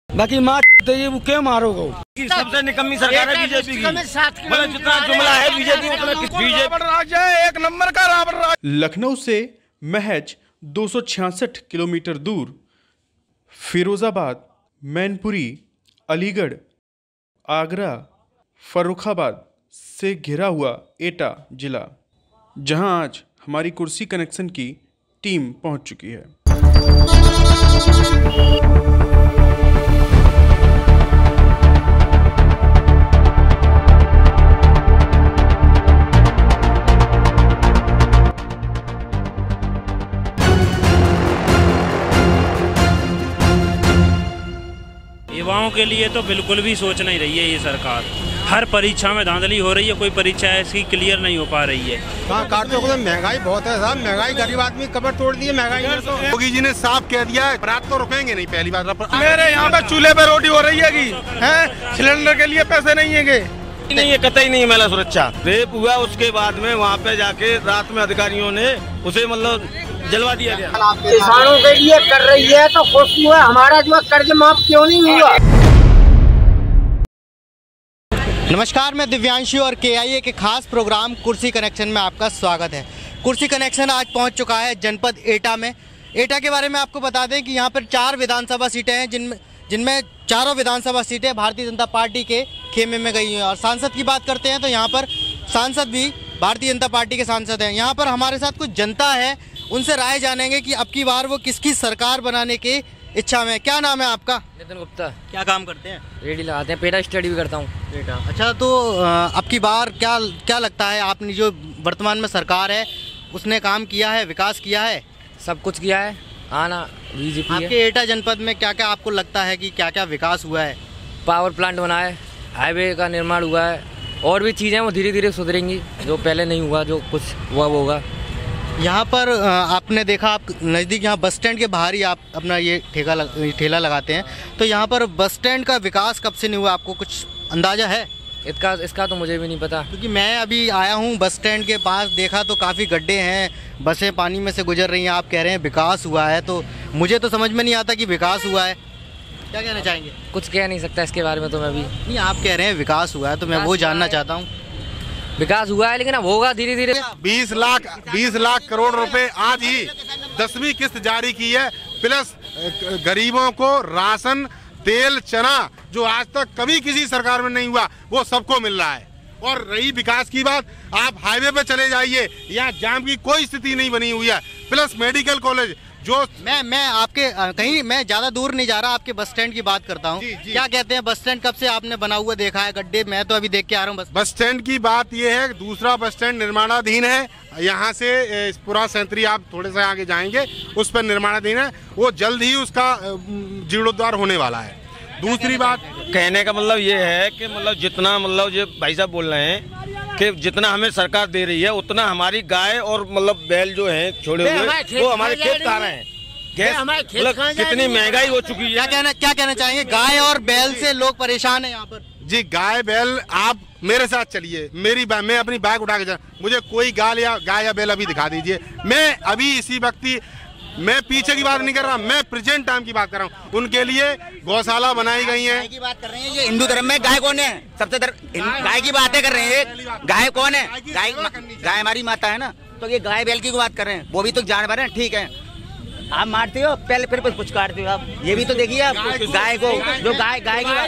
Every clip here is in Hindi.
बाकी मार वो क्यों मारोगे? सबसे निकम्मी सरकार है बीजेपी की। मतलब जितना जुमला है बीजेपी एक नंबर का रावण राज। लखनऊ से महज 266 किलोमीटर दूर फिरोजाबाद, मैनपुरी, अलीगढ़, आगरा, फर्रुखाबाद से घिरा हुआ एटा जिला, जहां आज हमारी कुर्सी कनेक्शन की टीम पहुंच चुकी है। युवाओं के लिए तो बिल्कुल भी सोच नहीं रही है ये सरकार। हर परीक्षा में धांधली हो रही है, कोई परीक्षा ऐसी क्लियर नहीं हो पा रही है। कहाँ काटते हो? महंगाई बहुत है साहब, महंगाई गरीब आदमी कमर तोड़ दी है महंगाई ने। तो योगी जी ने साफ कह दिया है, रात तो रुकेंगे नहीं। पहली बात मेरे यहाँ पे चूल्हे पे रोटी हो रही है, सिलेंडर के लिए पैसे नहीं है। नहीं है, कतई नहीं है महिला सुरक्षा। रेप हुआ उसके बाद में वहाँ पे जाके रात में अधिकारियों ने उसे मतलब जलवा दिया गया। किसानों के लिए कर रही है तो खुश हुआ, हमारा जो कर्ज माफ क्यों नहीं हुआ? नमस्कार, मैं दिव्यांशु और KIA के खास प्रोग्राम कुर्सी कनेक्शन में आपका स्वागत है। कुर्सी कनेक्शन आज पहुंच चुका है जनपद एटा में। एटा के बारे में आपको बता दें कि यहाँ पर 4 विधानसभा सीटें हैं, जिनमें चारों विधानसभा सीटें भारतीय जनता पार्टी के खेमे में गई हैं। और सांसद की बात करते हैं तो यहाँ पर सांसद भी भारतीय जनता पार्टी के सांसद हैं। यहाँ पर हमारे साथ कुछ जनता है, उनसे राय जानेंगे कि अब की बार वो किसकी सरकार बनाने की इच्छा में। क्या नाम है आपका? नितिन गुप्ता। क्या काम करते हैं? रेडी लगाते हैं, पेटा स्टडी भी करता हूँ। पेटा, अच्छा। तो अब की बार क्या लगता है, आपने जो वर्तमान में सरकार है उसने काम किया है, विकास किया है? सब कुछ किया है, आना बीजेपी। आपके एटा जनपद में क्या क्या आपको लगता है कि क्या क्या विकास हुआ है? पावर प्लांट बना है, हाईवे का निर्माण हुआ है, और भी चीज़ें वो धीरे धीरे सुधरेंगी। जो पहले नहीं हुआ, जो कुछ हुआ वो होगा। यहाँ पर आपने देखा, आप नज़दीक यहाँ बस स्टैंड के बाहर ही आप अपना ये ठेला लगाते हैं, तो यहाँ पर बस स्टैंड का विकास कब से नहीं हुआ, आपको कुछ अंदाज़ा है? इसका तो मुझे भी नहीं पता, क्योंकि मैं अभी आया हूँ बस स्टैंड के पास, देखा तो काफ़ी गड्ढे हैं, बसें पानी में से गुजर रही हैं। आप कह रहे हैं विकास हुआ है, तो मुझे तो समझ में नहीं आता कि विकास हुआ है। क्या कहना चाहेंगे? कुछ कह नहीं सकता इसके बारे में तो मैं भी। नहीं, आप कह रहे हैं विकास हुआ है, तो मैं वो जानना चाहता हूँ। विकास हुआ है, लेकिन अब होगा धीरे धीरे। 20 लाख करोड़ रुपए आज ही 10वीं किस्त जारी की है, प्लस गरीबों को राशन, तेल, चना, जो आज तक कभी किसी सरकार में नहीं हुआ, वो सबको मिल रहा है। और रही विकास की बात, आप हाईवे पे चले जाइए, यहाँ जाम की कोई स्थिति नहीं बनी हुई है। प्लस मेडिकल कॉलेज, जो मैं आपके कहीं मैं ज्यादा दूर नहीं जा रहा, आपके बस स्टैंड की बात करता हूँ। क्या कहते हैं, बस स्टैंड कब से आपने बना हुआ देखा है? गड्ढे मैं तो अभी देख के आ रहा हूँ। बस स्टैंड की बात ये है, दूसरा बस स्टैंड निर्माणाधीन है। यहाँ से पूरा सेंतरी आप थोड़े से आगे जाएंगे, उस पर निर्माणाधीन है, वो जल्द ही उसका जीर्णोद्धार होने वाला है। दूसरी बात कहने का मतलब ये है कि मतलब जितना मतलब ये भाई साहब बोल रहे हैं कि जितना हमें सरकार दे रही है, उतना हमारी गाय और मतलब बैल जो हैं छोड़े हुए, वो हमारे खेत खा रहे हैं। मतलब कितनी महंगाई हो चुकी है। क्या कहना चाहेंगे? गाय और बैल से लोग परेशान है यहाँ पर। जी, गाय बैल, आप मेरे साथ चलिए, मैं अपनी बाइक उठा के मुझे कोई गाय या बैल अभी दिखा दीजिए। मैं अभी इसी वक्त, मैं पीछे की बात नहीं कर रहा, मैं प्रेजेंट टाइम की बात कर रहा हूँ। उनके लिए गौशाला बनाई गई है। की बात कर रहे हैं, ये हिंदू धर्म में गाय कौन है? सबसे गाय की बातें कर रहे हैं। गाय कौन है? गाय हमारी माता है ना, तो ये गाय बैल की बात कर रहे हैं, वो भी तो जानवर है। ठीक है, आप मारते हो पहले, फिर कुछ काटते हो आप, ये भी तो देखिए आप गाय को, जो गाय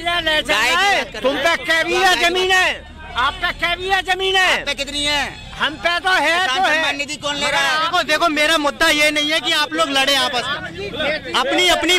की तुम पे क्या जमीन है? आप पे क्या जमीन है? आप पे कितनी है? हम पे तो है, तो है। निधि कौन ले रहा है? देखो मेरा मुद्दा ये नहीं है कि आप लोग लड़े आपस में, अपनी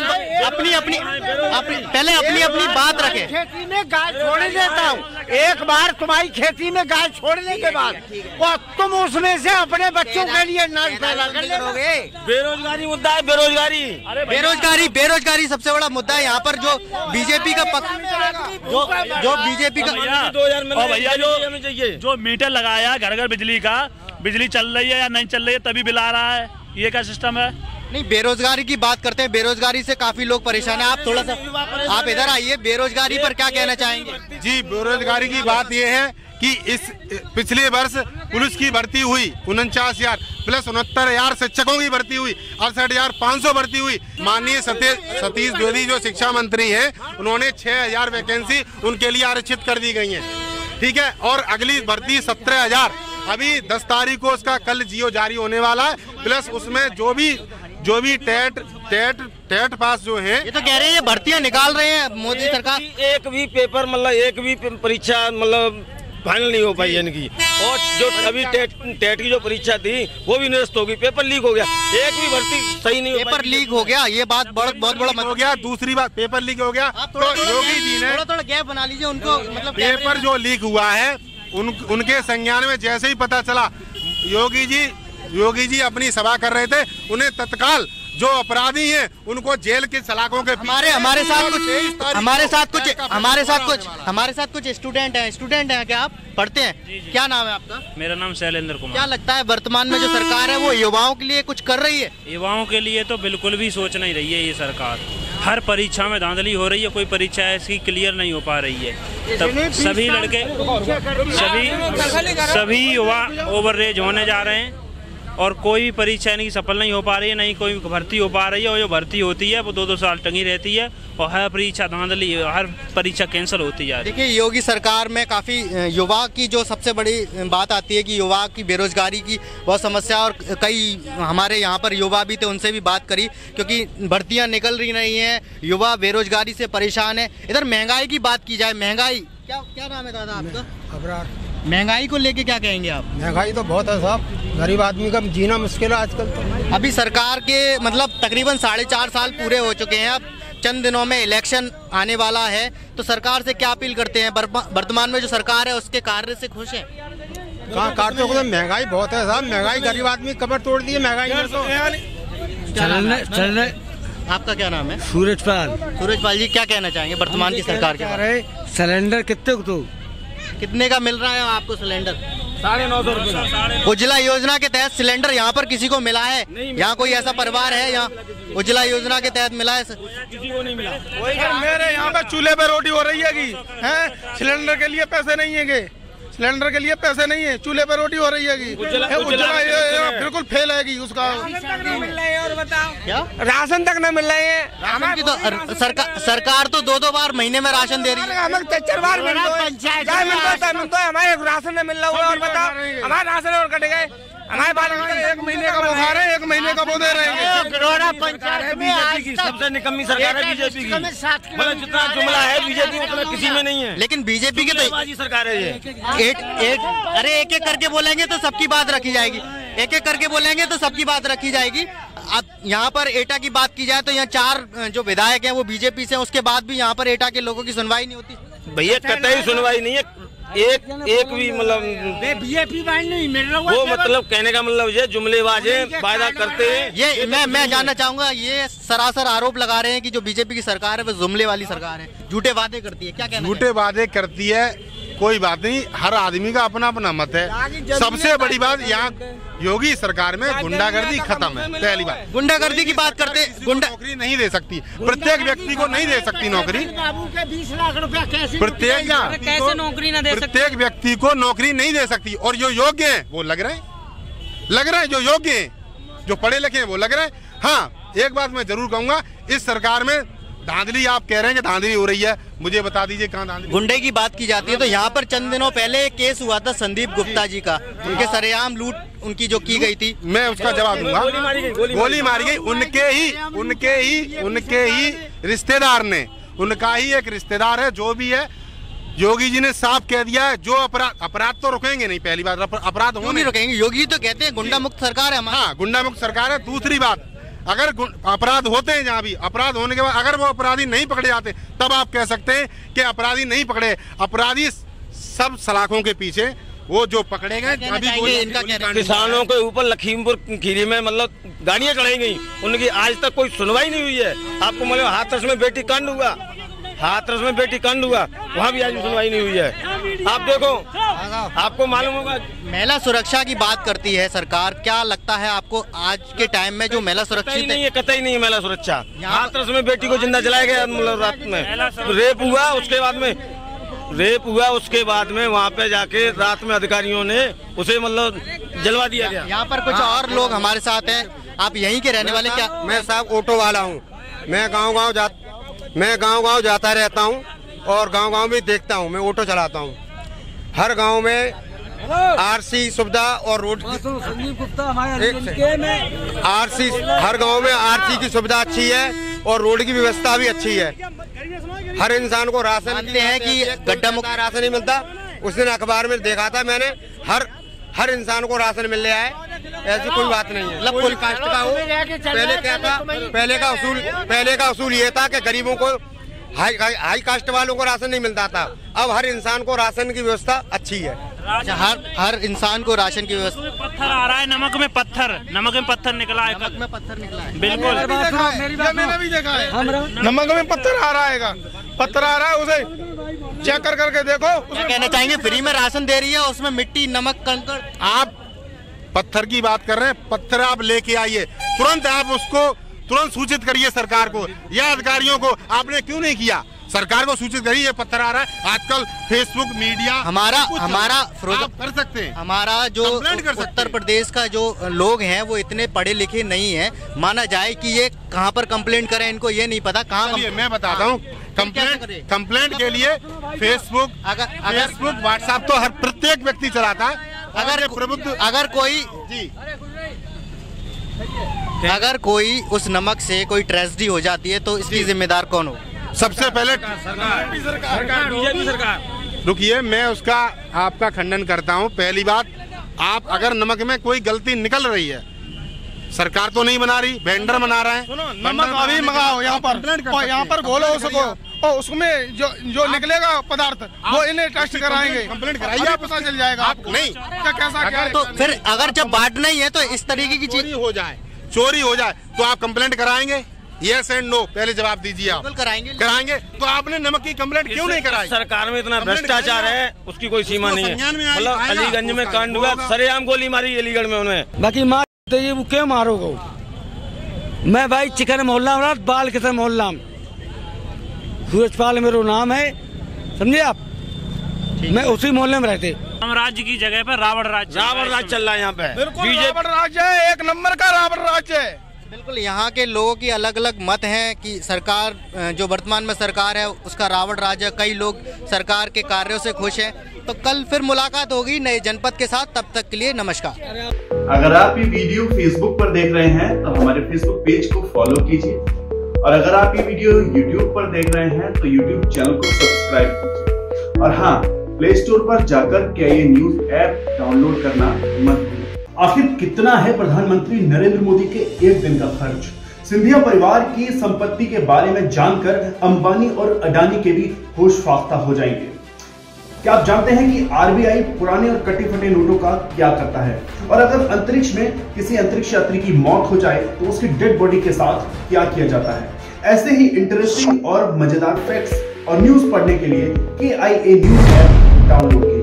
पहले अपनी बात रखें। खेती में गाय छोड़ देता हूँ, एक बार तुम्हारी खेती में गाय छोड़ने के बाद और तुम उसमें से अपने बच्चों के लिए नाच पैदा कर लोगे। बेरोजगारी मुद्दा है, बेरोजगारी सबसे बड़ा मुद्दा है यहाँ पर। जो बीजेपी का जो बीजेपी का भैया जो मीटर लगाया घर घर बिजली का, बिजली चल रही है या नहीं चल रही है तभी बिल आ रहा है, ये क्या सिस्टम है? नहीं, बेरोजगारी की बात करते हैं, बेरोजगारी से काफी लोग परेशान हैं। आप थोड़ा सा आप इधर आइए, बेरोजगारी पर क्या कहना चाहेंगे? जी, बेरोजगारी की बात यह है कि इस पिछले वर्ष पुलिस की भर्ती हुई 49,000, प्लस 69,000 शिक्षकों की भर्ती हुई, 68,500 भर्ती हुई। माननीय सतीश द्विवेदी जो शिक्षा मंत्री है, उन्होंने 6,000 वैकेंसी उनके लिए आरक्षित कर दी गई है, ठीक है। और अगली भर्ती 17,000 अभी 10 तारीख को उसका कल जियो जारी होने वाला है। प्लस उसमें जो भी टेट पास जो है, ये तो कह रहे हैं भर्तियां निकाल रहे हैं मोदी सरकार। एक भी पेपर मतलब एक भी परीक्षा मतलब फाइनल नहीं हो पाई इनकी। और जो अभी टेट की जो परीक्षा थी वो भी निरस्त होगी, पेपर लीक हो गया, एक भी भर्ती सही नहीं हो पाई। पेपर लीक हो गया, ये बात बहुत बड़ा हो गया। दूसरी बात, पेपर लीक हो गया तो योगी जी ने थोड़ा गैप बना लीजिए उनको, मतलब पेपर जो लीक हुआ है उनके संज्ञान में जैसे ही पता चला, योगी जी अपनी सभा कर रहे थे, उन्हें तत्काल जो अपराधी हैं उनको जेल के सलाखों के हमारे साथ कुछ स्टूडेंट हैं क्या? आप पढ़ते हैं? जी। क्या नाम है आपका? मेरा नाम शैलेंद्र कुमार। क्या लगता है वर्तमान में जो सरकार है वो युवाओं के लिए कुछ कर रही है? युवाओं के लिए तो बिल्कुल भी सोच नहीं रही है ये सरकार। हर परीक्षा में धांधली हो रही है, कोई परीक्षा ऐसी क्लियर नहीं हो पा रही है। तब सभी लड़के सभी युवा ओवररेज होने जा रहे हैं और कोई भी परीक्षा इनकी सफल नहीं हो पा रही है, नहीं कोई भर्ती हो पा रही है। और जो भर्ती होती है वो 2-2 साल टंगी रहती है और हर परीक्षा धांधली, हर परीक्षा कैंसिल होती जा रही है। देखिए, योगी सरकार में काफ़ी युवा की जो सबसे बड़ी बात आती है कि युवा की बेरोजगारी की बहुत समस्या, और कई हमारे यहाँ पर युवा भी थे, उनसे भी बात करी, क्योंकि भर्तियाँ निकल रही नहीं हैं, युवा बेरोजगारी से परेशान है। इधर महंगाई की बात की जाए, महंगाई क्या नाम है दादा आपका? अबरार। महंगाई को लेके क्या कहेंगे आप? महंगाई तो बहुत है साहब, गरीब आदमी का जीना मुश्किल है आजकल तो। अभी सरकार के मतलब तकरीबन 4.5 साल पूरे हो चुके हैं, अब चंद दिनों में इलेक्शन आने वाला है, तो सरकार से क्या अपील करते हैं? वर्तमान में जो सरकार है उसके कार्य से खुश है? कहाँ कार्यों को? महंगाई बहुत है साहब, महंगाई गरीब आदमी कमर तोड़ दी है महंगाई ने तो। आपका क्या नाम है? सूरजपाल जी, क्या कहना चाहेंगे वर्तमान की सरकार के बारे में? सिलेंडर कितने का मिल रहा है आपको सिलेंडर? 950 रुपये। उज्ज्वला योजना के तहत सिलेंडर यहाँ पर किसी को मिला है? यहाँ कोई ऐसा परिवार है यहाँ उज्ज्वला योजना के तहत मिला है? किसी को नहीं मिला। मेरे यहाँ पे चूल्हे पे रोटी हो रही है, सिलेंडर के लिए पैसे नहीं है, सिलेंडर के लिए पैसे नहीं है, चूल्हे पे रोटी हो रही है। उज्ज्वला बिल्कुल फेल है उसका। और बताओ क्या राशन तक न मिल रहे हैं? राशन की तो सरकार तो 2-2 बार महीने में राशन दे रही है। हमें 4 बार मिलता है, हमारे राशन नहीं मिल रहा हुआ। और बताओ हमारे राशन और कटे गए, हमारे बार 1 महीने का बुखार है, 1 महीने का वो दे रहे हैं। बड़ौदा पंचायत में बीजेपी की सबसे निकम्मी सरकार है, बीजेपी की। मतलब जितना जुमला है बीजेपी उतना किसी में नहीं है। लेकिन बीजेपी की तो सरकार है ये। अरे एक करके बोलेंगे तो सबकी बात रखी जाएगी, एक करके बोलेंगे तो सबकी बात रखी जाएगी। अब यहाँ पर एटा की बात की जाए तो यहाँ 4 जो विधायक हैं वो बीजेपी से हैं, उसके बाद भी यहाँ पर एटा के लोगों की सुनवाई नहीं होती। भैया कतई सुनवाई नहीं है, एक भी मतलब बीजेपी नहीं मिल रहा। वो मतलब कहने का मतलब ये जुमलेबाज है, वायदा करते हैं। ये मैं जानना चाहूंगा, ये सरासर आरोप लगा रहे हैं कि जो बीजेपी की सरकार है वो जुमले वाली सरकार है, झूठे वादे करती है। क्या कहना? झूठे वादे करती है, कोई बात नहीं, हर आदमी का अपना अपना मत है। सबसे बड़ी बात, यहाँ योगी सरकार में गुंडागर्दी खत्म है। पहली बात, गुंडागर्दी की बात करते, नौकरी नहीं दे सकती, प्रत्येक व्यक्ति को नहीं दे सकती नौकरी। बाबू के 20 लाख रुपया कैसे नौकरी न दे सकती? प्रत्येक व्यक्ति को नौकरी नहीं दे सकती। और जो योग्य है वो लग रहे हैं, जो योग्य है, जो पढ़े लिखे हैं वो लग रहे हैं। हाँ, एक बात मैं जरूर कहूंगा, इस सरकार में धांधली, आप कह रहे हैं कि धांधली हो रही है, मुझे बता दीजिए कहाँ धांधली? गुंडे की बात की जाती है तो यहाँ पर चंद दिनों पहले एक केस हुआ था संदीप गुप्ता जी का, उनके सरेआम लूट उनकी जो की गई थी। मैं उसका जवाब दूंगा। गोली मारी गई, उनके ही रिश्तेदार ने, उनका ही एक रिश्तेदार है जो भी है। योगी जी ने साफ कह दिया है, जो अपराध तो रुकेंगे नहीं। पहली बात, अपराध होने नहीं रुकेंगे। योगी जी तो कहते हैं गुंडा मुक्त सरकार है हमारी। हाँ, गुंडा मुक्त सरकार है। दूसरी बात, अगर अपराध होते हैं, जहाँ भी अपराध होने के बाद अगर वो अपराधी नहीं पकड़े जाते, तब आप कह सकते हैं कि अपराधी नहीं पकड़े। अपराधी सब सलाखों के पीछे, वो जो पकड़े गए। किसानों के ऊपर लखीमपुर खीरी में मतलब गाड़ियां चढ़ाई गई, उनकी आज तक कोई सुनवाई नहीं हुई है। आपको मतलब हाथरस में बेटी कांड हुआ, वहाँ भी आज सुनवाई नहीं हुई है। आप देखो, आपको मालूम होगा। महिला सुरक्षा की बात करती है सरकार, क्या लगता है आपको आज के टाइम में जो महिला सुरक्षित नहीं है? कतई नहीं है महिला सुरक्षा। हाथरस में बेटी को जिंदा जलाया गया, मतलब रात में रेप हुआ, उसके बाद में वहाँ पे जाके रात में अधिकारियों ने उसे मतलब जलवा दिया गया। यहाँ पर कुछ और लोग हमारे साथ हैं, आप यहीं के रहने वाले क्या? मैं साहब ऑटो वाला हूँ। मैं गांव-गांव जाता रहता हूँ और गांव-गांव में देखता हूँ। मैं ऑटो चलाता हूँ। हर गांव में आरसी सुविधा और रोड की आरसी, हर गांव में आरसी की सुविधा अच्छी है और रोड की व्यवस्था भी अच्छी है। हर इंसान को राशन है कि गड्ढा मुक्त राशन नहीं मिलता। उस दिन अखबार में देखा था मैंने, हर इंसान को राशन मिल रहा है, ऐसी कोई बात नहीं है। मतलब कोई कास्ट का हो, पहले क्या था, पहले का उसूल ये था कि गरीबों को हाई कास्ट वालों को राशन नहीं मिलता था। अब हर इंसान को राशन की व्यवस्था अच्छी है। हर इंसान को राशन की व्यवस्था। पत्थर आ रहा है, नमक में पत्थर निकला है, बिल्कुल मैंने भी देखा है। नमक में पत्थर आ रहा है, उसे चेक करके देखो। क्या कहना चाहेंगे? फ्री में राशन दे रही है, उसमें मिट्टी, नमक, कंकड़। आप पत्थर की बात कर रहे हैं, पत्थर आप लेके आइए, तुरंत आप उसको तुरंत सूचित करिए सरकार को या अधिकारियों को। आपने क्यों नहीं किया? सरकार को सूचित करिए, पत्थर आ रहा है। आजकल फेसबुक मीडिया हमारा आप कर सकते हैं। हमारा जो उत्तर प्रदेश का जो लोग हैं वो इतने पढ़े लिखे नहीं हैं। माना जाए कि ये कहाँ पर कंप्लेंट करें, इनको ये नहीं पता कहाँ। मैं बताता हूँ, कंप्लेंट के लिए फेसबुक, व्हाट्सएप तो हर प्रत्येक व्यक्ति चलाता है। अगर कोई उस नमक से कोई ट्रेजेडी हो जाती है तो इसकी जिम्मेदार कौन हो? सबसे पहले सरकार। रुकिए, मैं उसका आपका खंडन करता हूं। पहली बात, आप अगर नमक में कोई गलती निकल रही है, सरकार तो नहीं बना रही, वेंडर बना रहा है। नमक अभी मंगाओ यहाँ पर बोलो उसको, और उसमें जो निकलेगा पदार्थ वो इन्हें टेस्ट कराएंगे। कंप्लेंट कराइए, आप पता चल जाएगा आपको। नहीं क्या तो फिर अगर जब बांटना ही है तो इस तरीके की चीज चोरी हो जाए तो आप कंप्लेंट कराएंगे? यस एंड नो, पहले जवाब दीजिए। आप कराएंगे तो आपने नमक की कंप्लेंट क्यों नहीं कराई? सरकार में इतना भ्रष्टाचार है, उसकी कोई सीमा नहीं है। मतलब अलीगंज में कांड हुआ, सरेआम गोली मारी अलीगढ़ में उन्हें। बाकी मार वो क्यों मारोगे? मैं भाई चिकन मोहल्ला बाल किसान मोहल्ला, सूरजपाल मेरा नाम है, समझे आप? मैं उसी मोहल्ले में रहते। राज्य की जगह पर रावण राज चल रहा है यहाँ पे। बिल्कुल रावण राज्य है, एक नंबर का रावण राज्य है। बिल्कुल, यहाँ के लोगों की अलग अलग मत हैं कि सरकार, जो वर्तमान में सरकार है उसका रावण राज्य। कई लोग सरकार के कार्यों से खुश हैं। तो कल फिर मुलाकात होगी नए जनपद के साथ, तब तक के लिए नमस्कार। अगर आप ये वीडियो फेसबुक पर देख रहे हैं तो हमारे फेसबुक पेज को फॉलो कीजिए, और अगर आप ये वीडियो यूट्यूब पर देख रहे हैं तो यूट्यूब चैनल को सब्सक्राइब कीजिए। और हाँ, प्ले स्टोर पर जाकर KIA न्यूज ऐप डाउनलोड करना मत भूलिए। आखिर कितना है प्रधानमंत्री नरेंद्र मोदी के एक दिन का खर्च? सिंधिया परिवार की संपत्ति के बारे में जानकर अंबानी और अडानी के भी होश फाख्ता हो जाएंगे। क्या आप जानते हैं कि RBI पुराने और कटे फटे नोटों का क्या करता है? और अगर अंतरिक्ष में किसी अंतरिक्ष यात्री की मौत हो जाए तो उसकी डेड बॉडी के साथ क्या किया जाता है? ऐसे ही इंटरेस्टिंग और मजेदार फैक्ट्स और न्यूज पढ़ने के लिए KIA न्यूज ऐप डाउनलोड